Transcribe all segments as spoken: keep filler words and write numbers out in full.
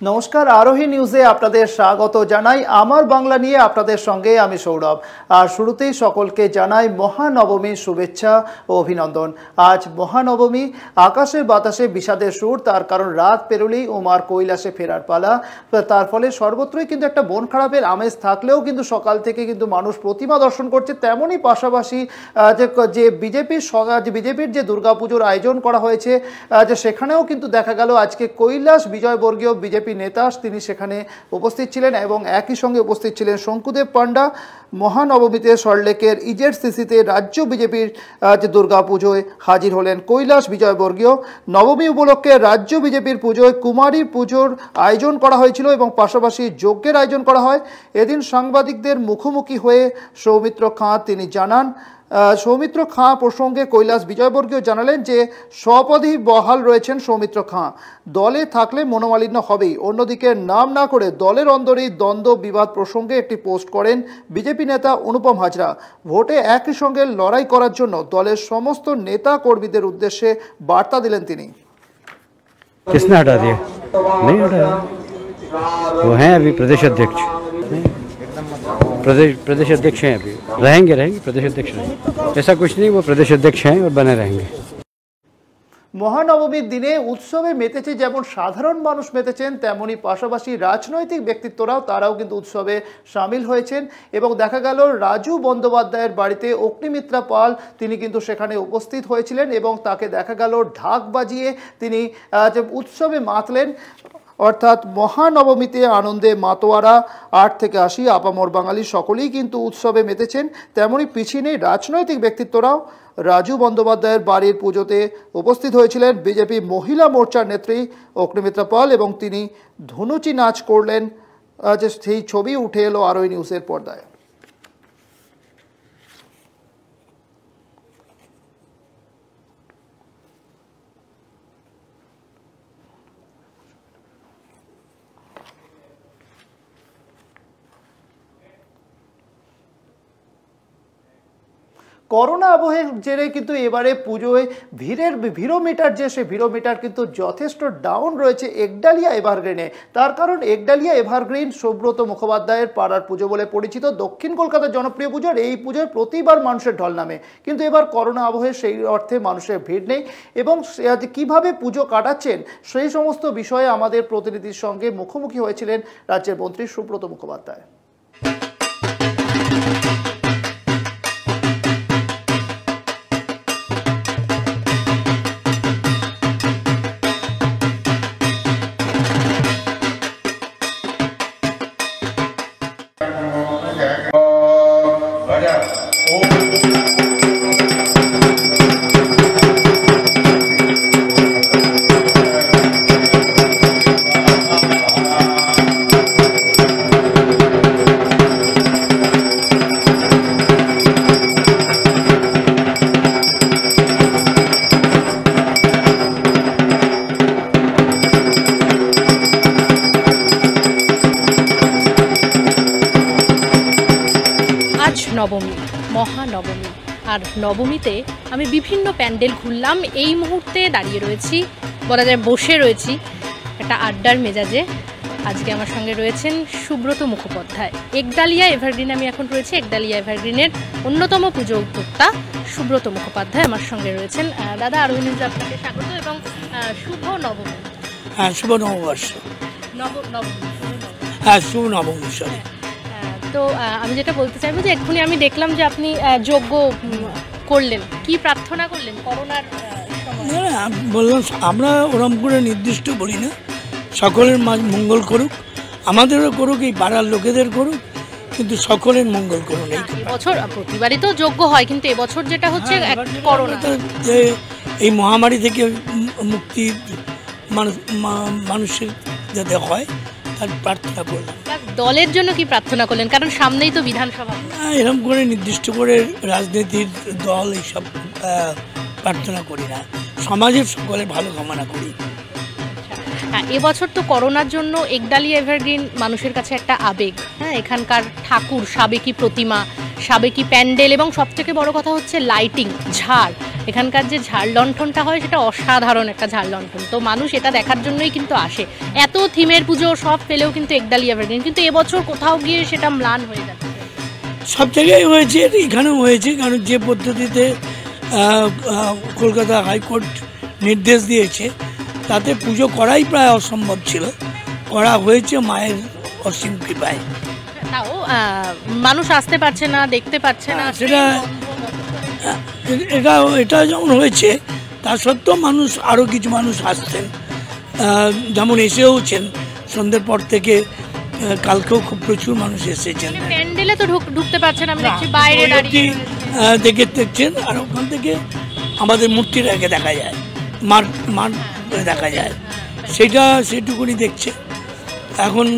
नमस्कार आरोही निউজে আপনাদের স্বাগত জানাই। আমার বাংলা নিয়ে আপনাদের সঙ্গে আমি সৌরভ। আর শুরুতেই সকলকে জানাই মহানবমীর শুভেচ্ছা ও অভিনন্দন। আজ মহানবমী, আকাশে বাতাসে বিষাদের সুর, তার কারণ রাত পেরোলেই ওমার কৈলাসে ফেরার পালা। তার ফলে সর্বত্রই কিন্তু একটা মন খারাপের আমেজ থাকলেও কিন্তু সকাল থেকে কিন্তু মানুষ প্রতিমা দর্শন করছে। তেমনই পাশাপাশি যে যে বিজেপির যে বিজেপির যে দুর্গাপুজোর আয়োজন করা হয়েছে, যে সেখানেও কিন্তু দেখা গেল আজকে কৈলাস বিজয়বর্গীয় বিজেপি নেতা তিনি সেখানে উপস্থিত ছিলেন এবং একই সঙ্গে উপস্থিত ছিলেন শঙ্কুদেব পান্ডা। মহানবমীতে সল্টলেকের ইজেড সিসিতে রাজ্য বিজেপির যে দুর্গাপুজোয় হাজির হলেন কৈলাস বিজয়বর্গীয়। নবমী উপলক্ষে রাজ্য বিজেপির পুজোয় কুমারী পুজোর আয়োজন করা হয়েছিল এবং পাশাপাশি যজ্ঞের আয়োজন করা হয়। এদিন সাংবাদিকদের মুখোমুখি হয়ে সৌমিত্র খাঁ তিনি জানান, সৌমিত্র খাঁ প্রসঙ্গে কৈলাস বিজয়বর্গীয় জানালেন যে সপদেই বহাল রয়েছেন সৌমিত্র খাঁ, দলে থাকলে মনোমালিন্য হবেই। অন্যদিকে নাম না করে দলের অন্দরেই দ্বন্দ্ব বিবাদ প্রসঙ্গে একটি পোস্ট করেন বিজেপি নেতা অনুপম হাজরা। ভোটে একই সঙ্গে লড়াই করার জন্য দলের সমস্ত নেতা কর্মীদের উদ্দেশ্যে বার্তা দিলেন তিনি। किसने हटा दिया? नहीं हटाया, वो हैं अभी प्रदेश अध्यक्ष, प्रदेश प्रदेश अध्यक्ष हैं, अभी रहेंगे रहेंगे प्रदेश अध्यक्ष रहेंगे, ऐसा कुछ नहीं, वो प्रदेश अध्यक्ष हैं और बने रहेंगे। মহানবমীর দিনে উৎসবে মেতেছে যেমন সাধারণ মানুষ মেতেছেন, তেমনি পাশাপাশি রাজনৈতিক ব্যক্তিত্বরাও তারাও কিন্তু উৎসবে সামিল হয়েছেন এবং দেখা গেল রাজু বন্দ্যোপাধ্যায়ের বাড়িতে অগ্নিমিত্রা পাল তিনি কিন্তু সেখানে উপস্থিত হয়েছিলেন এবং তাকে দেখা গেল ঢাক বাজিয়ে তিনি যে উৎসবে মাতলেন। অর্থাৎ মহানবমীতে আনন্দে মাতোয়ারা আট থেকে আশি আপামর বাঙালি সকলেই কিন্তু উৎসবে মেতেছেন। তেমনই পিছিয়ে নেই রাজনৈতিক ব্যক্তিত্বরাও। রাজু বন্দ্যোপাধ্যায়ের বাড়ির পুজোতে উপস্থিত হয়েছিলেন বিজেপি মহিলা মোর্চার নেত্রী অগ্নিমিত্রা পাল এবং তিনি ধুনুচি নাচ করলেন, যে সেই ছবি উঠে এলো আরোই নিউজের পর্দায়। করোনা আবহের জেরে কিন্তু এবারে পুজোয় ভিড়ের ভিড়োমিটার যে সে ভিড়োমিটার কিন্তু যথেষ্ট ডাউন রয়েছে একডালিয়া এভারগ্রিনে। তার কারণ একডালিয়া এভারগ্রিন সুব্রত মুখোপাধ্যায়ের পাড়ার পুজো বলে পরিচিত, দক্ষিণ কলকাতার জনপ্রিয় পুজোর এই পুজোয় প্রতিবার মানুষের ঢল নামে, কিন্তু এবার করোনা আবহে সেই অর্থে মানুষের ভিড় নেই। এবং কিভাবে পুজো কাটাচ্ছেন সেই সমস্ত বিষয়ে আমাদের প্রতিনিধির সঙ্গে মুখোমুখি হয়েছিলেন রাজ্যের মন্ত্রী সুব্রত মুখোপাধ্যায়। নবমী, মহানবমী, আর নবমীতে আমি বিভিন্ন প্যান্ডেল ঘুরলাম। এই মুহূর্তে দাঁড়িয়ে রয়েছি, বলা যায় বসে রয়েছি একটা আড্ডার মেজাজে। আজকে আমার সঙ্গে রয়েছেন সুব্রত মুখোপাধ্যায়। একডালিয়া এভারগ্রিন আমি এখন রয়েছে, একডালিয়া এভারগ্রিনের অন্যতম পুজো উদ্যোক্তা সুব্রত মুখোপাধ্যায় আমার সঙ্গে রয়েছেন। দাদা আরোহী নিউজে আপনাকে স্বাগত এবং শুভ নবমী। হ্যাঁ, শুভ নববর্ষ। নব নবমী হ্যাঁ, শুভ নবমী। সরি। তো আমি যেটা বলতে চাইবো যে এক্ষুনি আমি দেখলাম যে আপনি যজ্ঞ করলেন, কি প্রার্থনা করলেন করোনার সময়? বললাম আমরা ওরম করে নির্দিষ্ট বলি না, সকলের মঙ্গল করুক, আমাদেরও করুক, এই পাড়ার লোকেদের করুক, কিন্তু সকলের মঙ্গল করুন। এই বছর প্রতিবারই তো যজ্ঞ হয়, কিন্তু এবছর যেটা হচ্ছে করোনা, যে এই মহামারী থেকে মুক্তি মানুষের যাতে হয় তার প্রার্থনা করলাম। দলের জন্য কি প্রার্থনা করলেন? কারণ সামনেই তো বিধানসভা। এরকম করে নির্দিষ্ট করে রাজনীতির দল এইসব প্রার্থনা করি না, সমাজের সকলে ভালো কামনা করি। হ্যাঁ, এবছর তো করোনার জন্য একডালিয়া এভারগ্রিন মানুষের কাছে একটা আবেগ। হ্যাঁ, এখানকার ঠাকুর, সাবেকি প্রতিমা, সাবেকি প্যান্ডেল এবং সবথেকে বড় কথা হচ্ছে লাইটিং, ঝাড়, এখানকার যে ঝাড় লণ্ঠনটা হয় সেটা অসাধারণ একটা ঝাড় লণ্ঠন, তো মানুষ এটা দেখার জন্যই কিন্তু আসে। এত থিমের পুজো সব পেলেও কিন্তু একডালিয়া এভারগ্রিন, কিন্তু এবছর কোথাও গিয়ে সেটা ম্লান হয়ে যাচ্ছে। সব জায়গায় হয়েছে, এখানেও হয়েছে, কারণ যে পদ্ধতিতে কলকাতা হাইকোর্ট নির্দেশ দিয়েছে তাতে পুজো করাই প্রায় অসম্ভব ছিল, করা হয়েছে মায়ের অসীম কৃপায়। তাও মানুষ আসতে পারছে না, দেখতে পাচ্ছে না, সেটা এটা এটা যেমন হয়েছে তা সত্ত্বেও মানুষ, আরও কিছু মানুষ আসছেন, যেমন এসেওছেন সন্ধ্যের পর থেকে, কালকেও খুব প্রচুর মানুষ এসেছেন। প্যান্ডেলে তো ঢুকতে পারছেন, আমি দেখছি বাইরে দাঁড়িয়ে দেখে দেখছেন, আর ওখান থেকে আমাদের মূর্তিটাকে দেখা যায়, মাঠ মাঠ দেখা যায়, সেটা সেটুকুনি দেখছে। এখন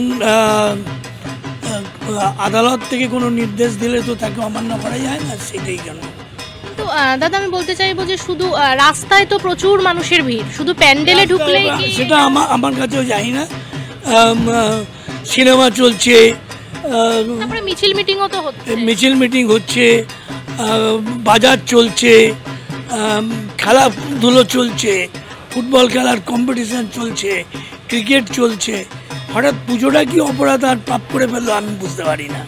আদালত থেকে কোনো নির্দেশ দিলে তো তাকে অমান্য করা যায় না, সেটাই জন্য। তো দাদা আমি বলতে চাইবো যে শুধু রাস্তায় তো প্রচুর মানুষের ভিড়, শুধু প্যান্ডেলে ঢুকলেই সেটা আমার আমার কাছেও জানি না। সিনেমা চলছে, মিছিল মিটিংও তো হচ্ছে, মিছিল মিটিং হচ্ছে, বাজার চলছে, খেলাধুলো চলছে, ফুটবল খেলার কম্পিটিশন চলছে, ক্রিকেট চলছে, হঠাৎ পুজোটা কি অপরাধ আর পাপ করে ফেললো আমি বুঝতে পারি না।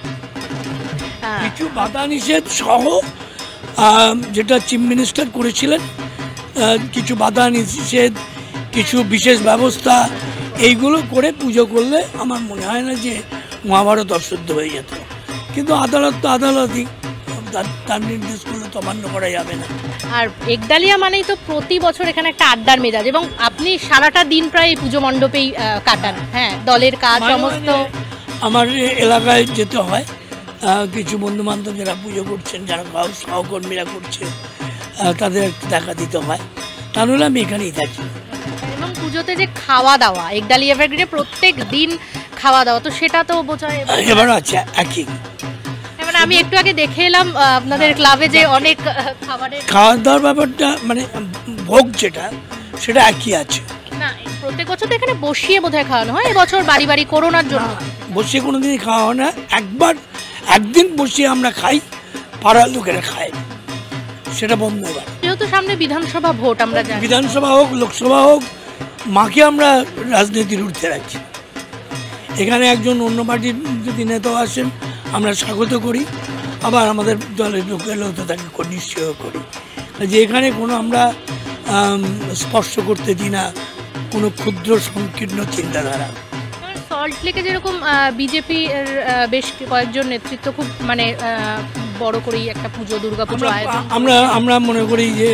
কিছু বাধা নিষেধ সহ যেটা চিফ মিনিস্টার করেছিলেন, কিছু বাধা নিষেধ, কিছু বিশেষ ব্যবস্থা, এইগুলো করে পুজো করলে আমার মনে হয় না যে মহাভারত অশুদ্ধ হয়ে যেত, কিন্তু আদালত তো আদালতই, তার নির্দেশ করলে তো অমান্য করা যাবে না। আর একডালিয়া মানেই তো প্রতি বছর এখানে একটা আড্ডার মেজাজ, এবং আপনি সারাটা দিন প্রায় পুজো মণ্ডপেই কাটান। হ্যাঁ, দলের কাজ সমস্ত। আমার এলাকায় যেতে হয়, কিছু বন্ধু বান্ধব যারা পুজো করছেন, যারা সহকর্মীরা করছে, তাদের একটু দেখা দিতে হয়, তাহলে আমি এখানেই থাকি। এবং পুজোতে যে খাওয়া দাওয়া, একডালিয়া এভারগ্রিনে প্রত্যেক দিন খাওয়া দাওয়া, তো সেটা তো বোঝায় এবার আছে একই। মানে আমি একটু আগে দেখে এলাম আপনাদের ক্লাবে যে অনেক খাবারের খাওয়া দাওয়ার ব্যাপারটা, মানে ভোগ যেটা সেটা একই আছে। না, প্রত্যেক বছর তো এখানে বসিয়ে বোধহয় খাওয়ানো হয়, এবছর বাড়ি বাড়ি করোনার জন্য বসিয়ে কোনোদিনই খাওয়া হয় না। একবার একদিন বসিয়ে আমরা খাই, পাড়ার লোকেরা খায়, সেটা বন্ধ এবার। যেহেতু সামনে বিধানসভা ভোট, আমরা জানি বিধানসভা হোক লোকসভা হোক, মাকে আমরা রাজনীতির ঊর্ধ্বে রাখি। এখানে একজন অন্য পার্টির যদি নেতাও আসেন আমরা স্বাগত করি, আবার আমাদের দলের লোক এলেও তো তাকে নিশ্চয় করি, যে এখানে কোনো আমরা স্পর্শ করতে দিই না কোনো ক্ষুদ্র সংকীর্ণ চিন্তাধারা। সল্টলেকে যেরকম বিজেপি এর বেশ কয়েকজন নেতৃত্ব খুব মানে বড় করেই একটা পুজো, দুর্গা পুজো আয়োজন, আমরা আমরা মনে করি যে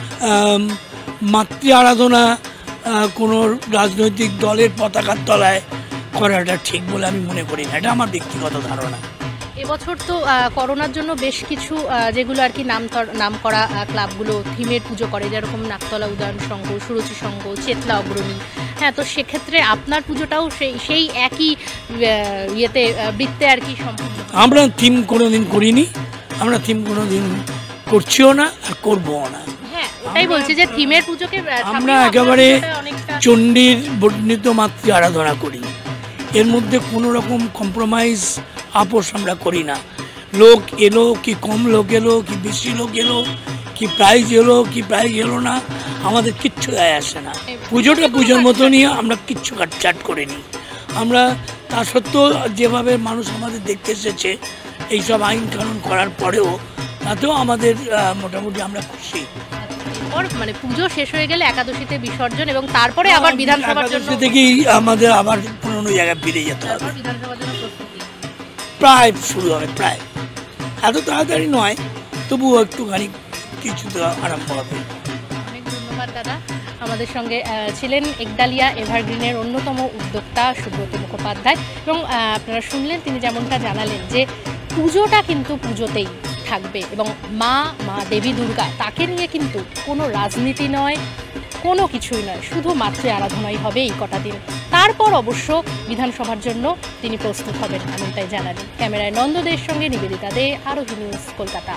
মাতৃ আরাধনা কোনো রাজনৈতিক দলের পতাকার তলায় করাটা ঠিক বলে আমি মনে করি না, এটা আমার ব্যক্তিগত ধারণা। এবছর তো করোনার জন্য বেশ কিছু যেগুলো আর কি নাম নাম করা ক্লাবগুলো থিমের পুজো করে, যেরকম নাকতলা উদয়ন সংঘ, সুরুচি সংঘ, চেতলা অগ্রণী। হ্যাঁ, তো সেক্ষেত্রে আপনার পুজোটাও সেই সেই একই ইয়েতে বৃত্তে আর কি সম্পূর্ণ। আমরা থিম কোনোদিন করিনি, আমরা থিম কোনোদিন করছিও না আর করবও না। হ্যাঁ, ওটাই বলছি যে থিমের পুজোকে আমরা একেবারে চণ্ডীর বর্ণিত মাতৃ আরাধনা করি, এর মধ্যে কোনো রকম কম্প্রোমাইজ আপোষ আমরা করি না। লোক এলো কি কম লোক এলো কি বেশি লোক এলো কি প্রাইজ এলো কি প্রাইজ এলো না, আমাদের কিচ্ছু যায় আসে না। পুজোটা পুজোর মতো নিয়ে আমরা কিচ্ছু কাটচাট করিনি। আমরা তা সত্ত্বেও যেভাবে মানুষ আমাদের দেখতে এসেছে এইসব আইন কানুন করার পরেও, তাতেও আমাদের মোটামুটি আমরা খুশি। মানে পুজো শেষ হয়ে গেলে একাদশীতে বিসর্জন, এবং তারপরে আবার বিধানসভার জন্য থেকেই আমাদের আবার পুরনো জায়গায় ফিরে যেতে হবে। প্রায় শুরু হবে, প্রায় এত তাড়াতাড়ি নয়, তবুও একটুখানি কিছু তো আরম্ভ হবে। অনেক ধন্যবাদ দাদা। আমাদের সঙ্গে ছিলেন একডালিয়া এভারগ্রিনের অন্যতম উদ্যোক্তা সুব্রত মুখোপাধ্যায়, এবং আপনারা শুনলেন তিনি যেমনটা জানালেন যে পুজোটা কিন্তু পুজোতেই থাকবে, এবং মা মা দেবী দুর্গা তাকে নিয়ে কিন্তু কোনো রাজনীতি নয়, কোনো কিছুই নয়, শুধু মাতৃ আরাধনাই হবে এই কটা দিন। তারপর অবশ্য বিধানসভার জন্য তিনি প্রস্তুত হবেন এমনটাই জানালেন। ক্যামেরায় নন্দদের সঙ্গে নিবেদিতা দে, আরোহী নিউজ, কলকাতা।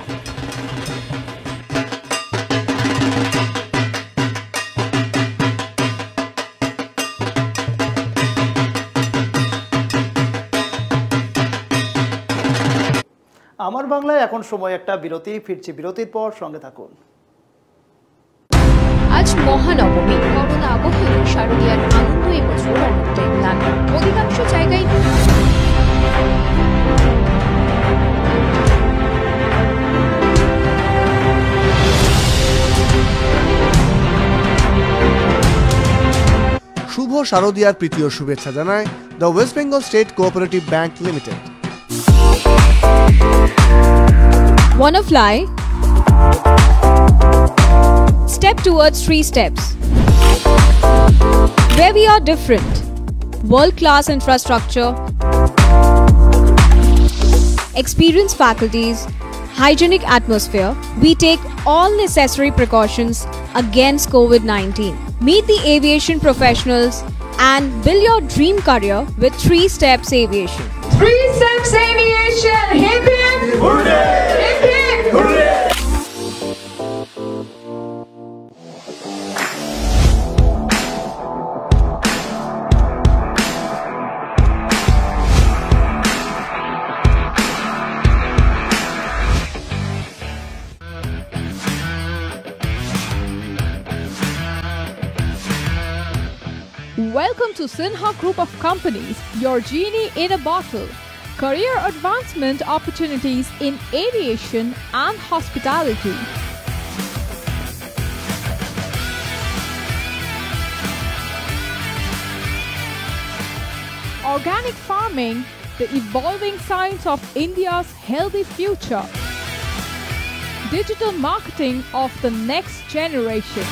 আমার বাংলায় এখন সময় একটা বিরতি, ফিরছি বিরতির পর, সঙ্গে থাকুন। মহানবমী, করোনা আবহে শারদীয়ার আনন্দ এবছর অনেকটাই ম্লান। অধিকাংশ জায়গায় শুভ শারদীয়ার প্রীতি ও শুভেচ্ছা জানায় the West Bengal state cooperative bank limited. Wanna fly? Step towards three steps. Where we are different. World-class infrastructure, experienced faculties, hygienic atmosphere, we take all necessary precautions against COVID nineteen. Meet the aviation professionals and build your dream career with Three Steps Aviation. Three Steps Aviation! Hip hip! Hooray! Hip hip! Hooray! Welcome to Sinha Group of Companies, your genie in a bottle. Career advancement opportunities in aviation and hospitality. Organic farming, the evolving science of India's healthy future. Digital marketing of the next generation.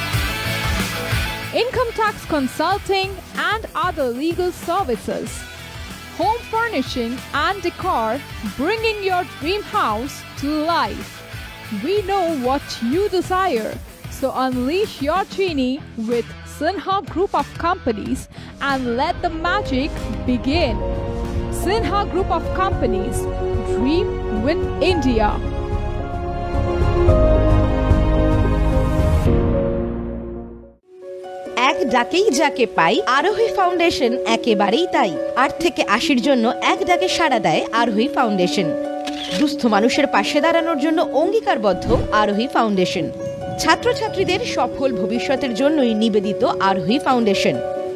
Income tax consulting and other legal services. Home furnishing and decor, bringing your dream house to life. We know what you desire, so unleash your genie with Sinha Group of Companies and let the magic begin. Sinha Group of Companies, dream with India. এক ডাকেই যাকে পাই, আরোহী foundation একেবারেই তাই। আট থেকে আশির জন্য এক ডাকে সাড়া দেয় আরোহী ফাউন্ডেশন। দুস্থ মানুষের পাশে দাঁড়ানোর জন্য অঙ্গীকারবদ্ধ আরোহী ফাউন্ডেশন। ছাত্রছাত্রীদের সফল ভবিষ্যতের জন্যই নিবেদিত Arohi foundation.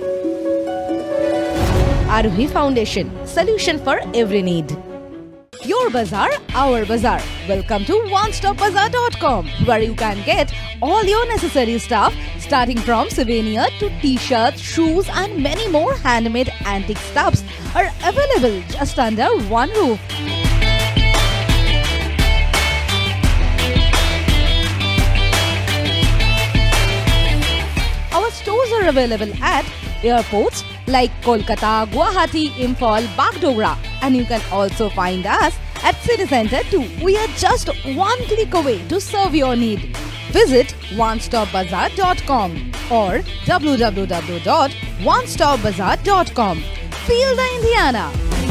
Arohi foundation, solution for every need. Your bazaar, our bazaar. Welcome to one stop bazaar dot com, where you can get all your necessary stuff, starting from souvenir to t-shirts, shoes and many more handmade antique stuffs are available just under one roof. Our stores are available at airports like Kolkata, Guwahati, Imphal, Bagdogra, and you can also find us at City Center too. We are just one click away to serve your need. Visit one stop bazaar dot com or w w w dot one stop bazaar dot com. Feel the Indiana.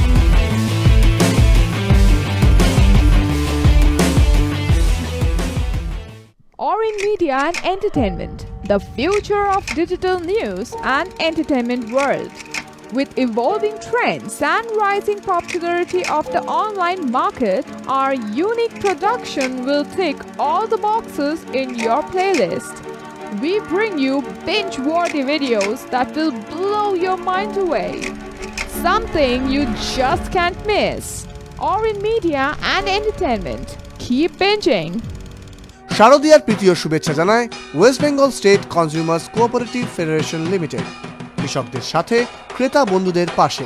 Orin Media and Entertainment, the future of digital news and entertainment world. With evolving trends and rising popularity of the online market, our unique production will tick all the boxes in your playlist. We bring you binge-worthy videos that will blow your mind away. Something you just can't miss. Orin Media and Entertainment. Keep binging. শারদীয়ার প্রীতি ও শুভেচ্ছা জানায় West Bengal state consumers cooperative federation limited. কৃষকদের সাথে ক্রেতা বন্ধুদের পাশে।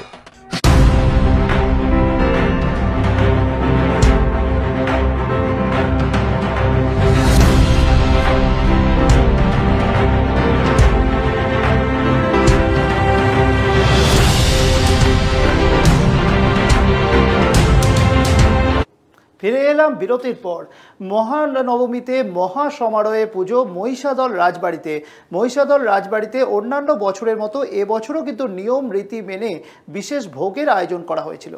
ফিরে এলাম বিরতির পর। মহানবমীতে মহা সমারোহে পুজো মহিষাদল রাজবাড়িতে। মহিষাদল রাজবাড়িতে অন্যান্য বছরের মতো এবছরও কিন্তু নিয়ম রীতি মেনে বিশেষ ভোগের আয়োজন করা হয়েছিল।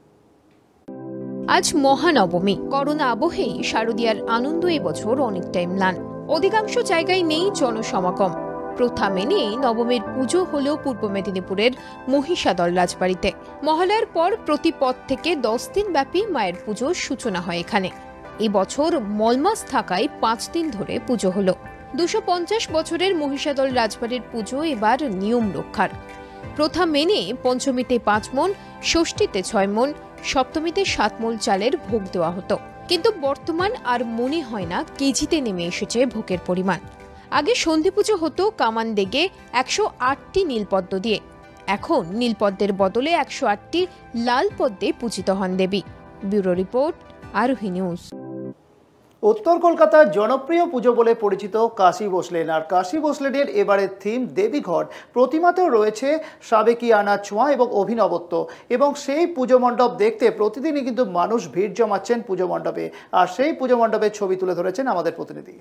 আজ মহানবমী, করোনা আবহেই শারদীয়ার আনন্দ এবছর অনেকটাই ম্লান। অধিকাংশ জায়গায় নেই জনসমাগম। প্রথা মেনে নবমীর পুজো হল পূর্ব মেদিনীপুরের মহিষাদল রাজবাড়িতে। মহালয়ার পর প্রতি পথ থেকে দশ দিন ব্যাপী মায়ের পুজোর সূচনা হয় এখানে। এবছর মলমাস থাকায় পাঁচ দিন ধরে পুজো হলো। দুশো পঞ্চাশ বছরের মহিষাদল রাজবাড়ির পুজো এবার নিয়ম রক্ষার। প্রথা মেনে পঞ্চমীতে পাঁচ মণ, ষষ্ঠীতে ছয় মণ, সপ্তমীতে সাত মণ চালের ভোগ দেওয়া হতো। কিন্তু বর্তমান আর মনে হয় না কেজিতে নেমে এসেছে ভোগের পরিমাণ। আগে সন্ধি পুজো হতো কামান দেগে একশো আটটি নীলপদ্ম দিয়ে, এখন নীলপদ্মের বদলে একশো আটটি লাল পদ্মে পূজিত হন দেবী। Bureau report, Arohi news. উত্তর কলকাতার জনপ্রিয় পুজো বলে পরিচিত কাশী বসলেন, আর কাশী বসলেনের এবারের থিম দেবীঘর। প্রতিমাতেও রয়েছে সাবেকি আনা ছোঁয়া এবং অভিনবত্ব, এবং সেই পুজো মণ্ডপ দেখতে প্রতিদিনই কিন্তু মানুষ ভিড় জমাচ্ছেন পুজো মণ্ডপে। আর সেই পুজো মণ্ডপের ছবি তুলে ধরেছেন আমাদের প্রতিনিধি।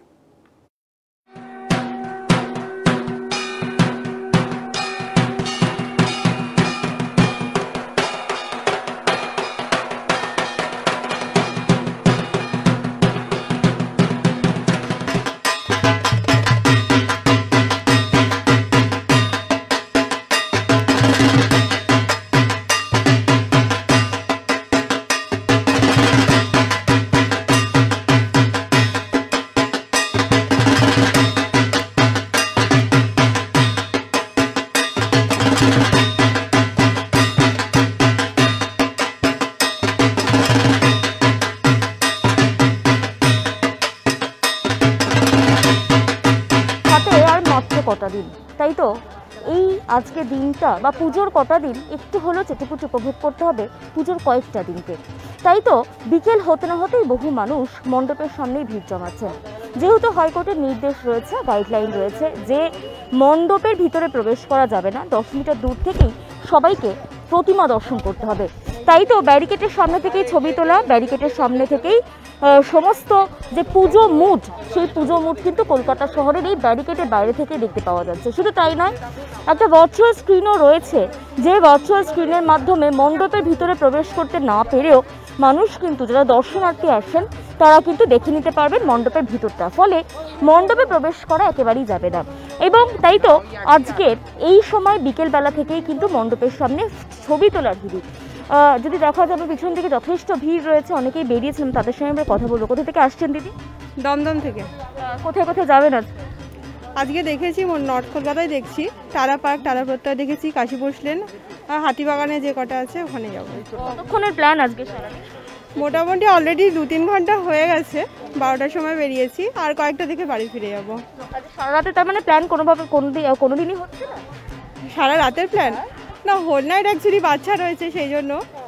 কটা দিন, তাই তো এই আজকে দিনটা বা পুজোর কটা দিন একটু হলেও চেটেপুটে উপভোগ করতে হবে পুজোর কয়েকটা দিনকে। তাই তো বিকেল হতে না হতেই বহু মানুষ মণ্ডপের সামনেই ভিড় জমাচ্ছে। যেহেতু হাইকোর্টের নির্দেশ রয়েছে, গাইডলাইন রয়েছে যে মণ্ডপের ভিতরে প্রবেশ করা যাবে না, দশ মিটার দূর থেকেই সবাইকে প্রতিমা দর্শন করতে হবে। তাই তো ব্যারিকেডের সামনে থেকেই ছবি তোলা, ব্যারিকেডের সামনে থেকেই সমস্ত যে পুজো মুড, সেই পুজো মুড কিন্তু কলকাতা শহরের এই ব্যারিকেডের বাইরে থেকে দেখতে পাওয়া যাচ্ছে। শুধু তাই নয়, একটা ভার্চুয়াল স্ক্রিনও রয়েছে, যে ভার্চুয়াল স্ক্রিনের মাধ্যমে মণ্ডপের ভিতরে প্রবেশ করতে না পেরেও মানুষ কিন্তু যারা দর্শনার্থী আসেন তারা কিন্তু দেখে নিতে পারবেন মণ্ডপের ভিতরটা, ফলে মণ্ডপে প্রবেশ করা একেবারেই যাবে না। এবং তাই তো আজকের এই সময় বিকেলবেলা থেকেই কিন্তু মণ্ডপের সামনে ছবি তোলার ভিড়। যদি দেখা যাবে পিছন থেকে যথেষ্ট ভিড় রয়েছে, অনেকেই বেরিয়েছিলাম, তাদের সঙ্গে আমরা কথা বলবো। কোথা থেকে আসছেন দিদি? দমদম থেকে। কোথায় কোথায় যাবেন আজ? আজকে দেখেছি নর্থ কলকাতায় দেখছি, তারা পার্ক, তারা প্রত্যয় দেখেছি, কাশী বসলেন, হাতিবাগানে যে কটা আছে ওখানে যাবো। কতক্ষণের প্ল্যান আজকে? মোটামুটি অলরেডি দু তিন ঘন্টা হয়ে গেছে, বারোটার সময় বেরিয়েছি, আর কয়েকটা দেখে বাড়ি ফিরে যাবো। সারা রাতে তার মানে প্ল্যান কোনোভাবে কোনো দিনই হচ্ছে না? সারা রাতের প্ল্যান না, হোল নাইট অ্যাকচুয়ালি বাচ্চা রয়েছে সেই জন্য,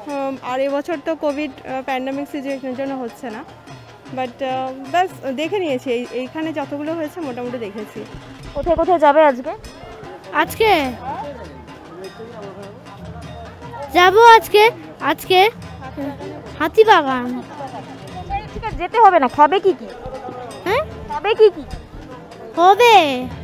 আর এবছর তো কোভিড প্যান্ডামিক সিচুয়েশনের জন্য হচ্ছে না, বাট ব্যাস দেখে নিয়েছি, এইখানে যতগুলো হয়েছে মোটামুটি দেখেছি। কোথায় কোথায় যাবে আজকে? আজকে যাব আজকে আজকে হাতিবাগান। ঠিক আছে, যেতে হবে না। খাবে কি কি? হ্যাঁ, খাবে কি কি? হবে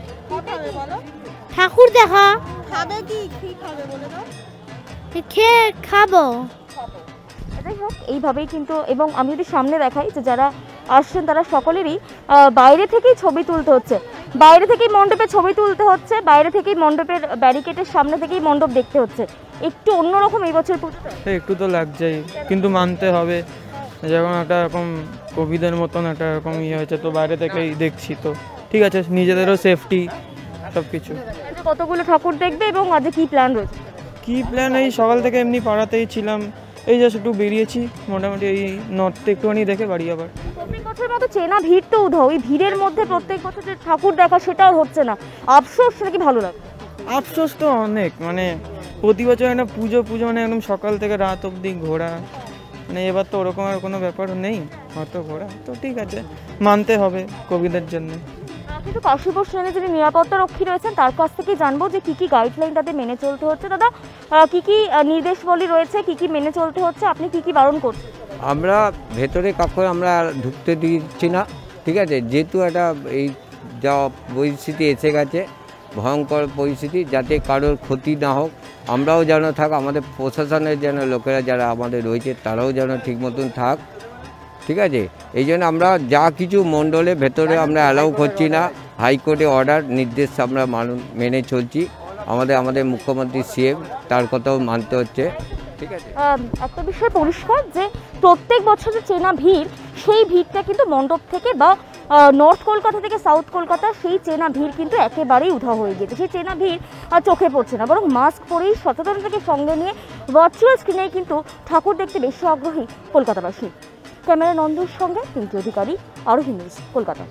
ঠাকুর দেখা। খাবে কি কি খাবে বলে দাও? খেয়ে খাবো। যাই হোক, এইভাবেই কিন্তু, এবং আমি যদি সামনে দেখাই যে যারা আসছেন তারা সকলেরই বাইরে থেকেই ছবি তুলতে হচ্ছে, বাইরে থেকেই মণ্ডপে ছবি তুলতে হচ্ছে, বাইরে থেকেই মণ্ডপের ব্যারিকেডের সামনে থেকেই মণ্ডপ দেখতে হচ্ছে। একটু অন্যরকম এই বছর পুজোটা। একটু তো লাগছেই, কিন্তু মানতে হবে, যখন একটা এরকম কোভিডের মতন একটা এরকম ইয়ে হয়েছে, তো বাইরে থেকেই দেখছি, তো ঠিক আছে, নিজেদেরও সেফটি সব কিছু। কতগুলো ঠাকুর দেখবে এবং আজকে কি প্ল্যান রয়েছে? কি প্ল্যান, এই সকাল থেকে এমনি পাড়াতেই ছিলাম, এই জাস্ট একটু বেরিয়েছি, মোটামুটি এই নর্থে একটুখানি দেখে বাড়ি আবার। প্রত্যেক বছরের মতো চেনা ভিড় তো উধাও, এই ভিড়ের মধ্যে প্রত্যেক বছর যে ঠাকুর দেখা সেটাও হচ্ছে না, আফসোস নাকি ভালো লাগে? আফসোস তো অনেক, মানে প্রতি বছর একটা পুজো পুজো মানে একদম সকাল থেকে রাত অবধি ঘোরা, মানে এবার তো ওরকম আর কোনো ব্যাপার নেই, অত ঘোরা, তো ঠিক আছে, মানতে হবে কোভিডের জন্য। কিন্তু কাশী বসলেনে যিনি নিরাপত্তা রক্ষী রয়েছেন তার কাছ থেকে জানবো যে কি কি গাইডলাইন তাদের মেনে চলতে হচ্ছে। দাদা, কি কি নির্দেশাবলী রয়েছে, কি কি মেনে চলতে হচ্ছে, আপনি কি কি বারণ করছেন? আমরা ভেতরে কাউকে আমরা ঢুকতে দিচ্ছি না, ঠিক আছে, যেহেতু একটা এই যা পরিস্থিতি এসে গেছে, ভয়ঙ্কর পরিস্থিতি, যাতে কারোর ক্ষতি না হোক, আমরাও যেন থাক, আমাদের প্রশাসনের যেন লোকেরা যারা আমাদের রয়েছে তারাও যেন ঠিক মতন থাক, ঠিক আছে। এই জন্য আমরা যা কিছু মণ্ডলে ভেতরে আমরা অ্যালাউ করছি না, হাইকোর্টে অর্ডার নির্দেশ আমরা মানুষ মেনে চলছি, আমাদের আমাদের মুখ্যমন্ত্রী সিএম তার কথাও মানতে হচ্ছে, ঠিক আছে। একটা বিষয় পরিষ্কার যে প্রত্যেক বছর যে চেনা ভিড়, সেই ভিড়টা কিন্তু মণ্ডপ থেকে বা নর্থ কলকাতা থেকে সাউথ কলকাতা সেই চেনা ভিড় কিন্তু একেবারেই উধাও হয়ে গিয়েছে। সেই চেনা ভিড় আর চোখে পড়ছে না, বরং মাস্ক পরেই সচেতনতাকে সঙ্গে নিয়ে ভার্চুয়াল স্ক্রিনেই কিন্তু ঠাকুর দেখতে বেশি আগ্রহী কলকাতাবাসী। ক্যামেরা নন্দুর সঙ্গে পিঙ্কি অধিকারী, আরোহী নিউজ, কলকাতা।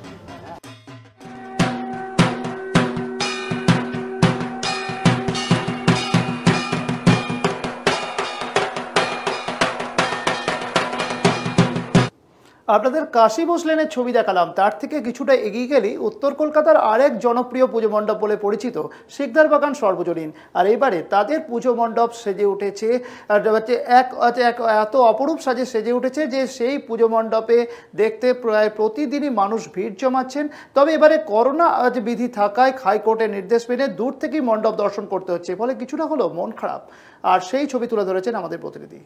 আপনাদের কাশী বোস লেনের ছবি দেখালাম, তার থেকে কিছুটা এগিয়ে গেলেই উত্তর কলকাতার আরেক জনপ্রিয় পুজো মণ্ডপ বলে পরিচিত শিকদার বাগান সর্বজনীন। আর এবারে তাদের পুজো মণ্ডপ সেজে উঠেছে এক এক এত অপরূপ সাজে সেজে উঠেছে যে সেই পুজো মণ্ডপে দেখতে প্রায় প্রতিদিনই মানুষ ভিড় জমাচ্ছেন। তবে এবারে করোনা বিধি থাকায় হাইকোর্টের নির্দেশ মেনে দূর থেকেই মণ্ডপ দর্শন করতে হচ্ছে, ফলে কিছুটা হলো মন খারাপ। আর সেই ছবি তুলে ধরেছেন আমাদের প্রতিনিধি।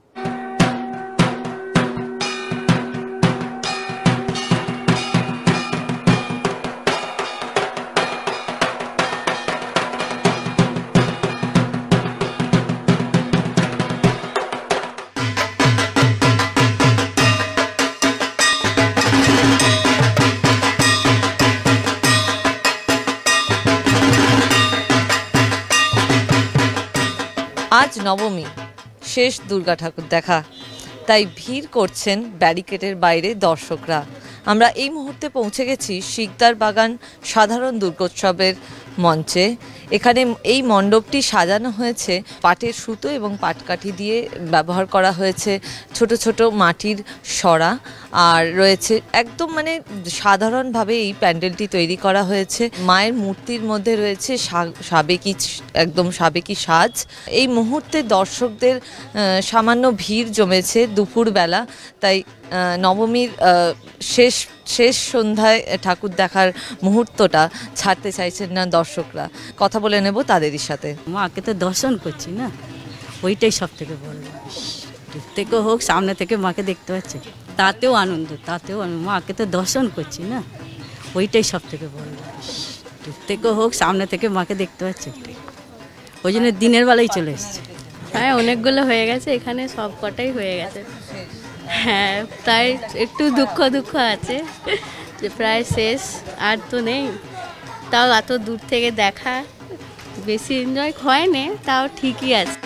আজ নবমী, শেষ দুর্গা ঠাকুর দেখা, তাই ভিড় করছেন ব্যারিকেডের বাইরে দর্শকরা। আমরা এই মুহূর্তে পৌঁছে গেছি শিকদার বাগান সাধারণ দুর্গোৎসবের মঞ্চে। এখানে এই মণ্ডপটি সাজানো হয়েছে পাটের সুতো এবং পাটকাঠি দিয়ে ব্যবহার করা হয়েছে ছোট ছোট মাটির সরা, আর রয়েছে একদম মানে সাধারণভাবে এই প্যান্ডেলটি তৈরি করা হয়েছে। মায়ের মূর্তির মধ্যে রয়েছে সাবেকি একদম সাবেকি সাজ। এই মুহূর্তে দর্শকদের সামান্য ভিড় জমেছে দুপুরবেলা, তাই নবমীর শেষ শেষ সন্ধ্যায় ঠাকুর দেখার মুহূর্তটা ছাড়তে চাইছেন না দর্শকরা। কথা বলে নেব তাদেরই সাথে। মাকে তো দর্শন করছি না, ওইটাই সব থেকে বড়। দূর থেকে হোক সামনে থেকে মাকে দেখতে পাচ্ছি, তাতেও আনন্দ, তাতেও আনন্দ। মাকে তো দর্শন করছি না, ওইটাই সব থেকে বড়। দূর থেকে হোক সামনে থেকে মাকে দেখতে পাচ্ছি, ওই জন্য দিনের বেলায় চলে এসছে। হ্যাঁ, অনেকগুলো হয়ে গেছে, এখানে সব কটাই হয়ে গেছে। হ্যাঁ, তাই একটু দুঃখ দুঃখ আছে যে প্রায় শেষ, আর তো নেই। তাও এত দূর থেকে দেখা বেশি এনজয় হয় না, তাও ঠিকই আছে।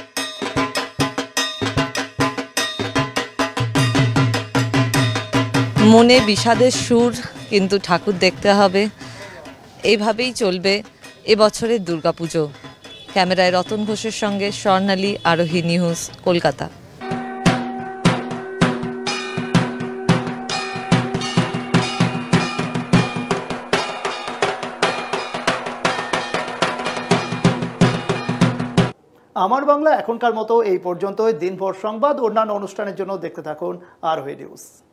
মনে বিষাদের সুর, কিন্তু ঠাকুর দেখতে হবে। এইভাবেই চলবে এবছরের দুর্গাপুজো। ক্যামেরায় রতন ঘোষের সঙ্গে স্বর্ণালী, আরোহী নিউজ, কলকাতা। আমার বাংলা এখনকার মতো এই পর্যন্তই। দিনভর সংবাদ অন্যান্য অনুষ্ঠানের জন্য দেখতে থাকুন আরোহী নিউজ।